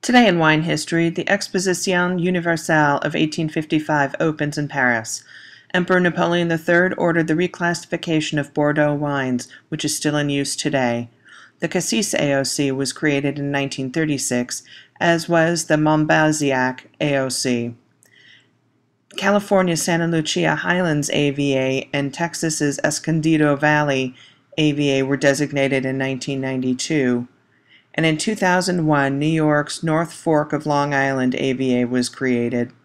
Today in wine history, the Exposition Universelle of 1855 opens in Paris. Emperor Napoleon III ordered the reclassification of Bordeaux wines, which is still in use today. The Cassis AOC was created in 1936, as was the Montbazillac AOC. California's Santa Lucia Highlands AVA and Texas's Escondido Valley AVA were designated in 1992. And in 2001, New York's North Fork of Long Island AVA was created.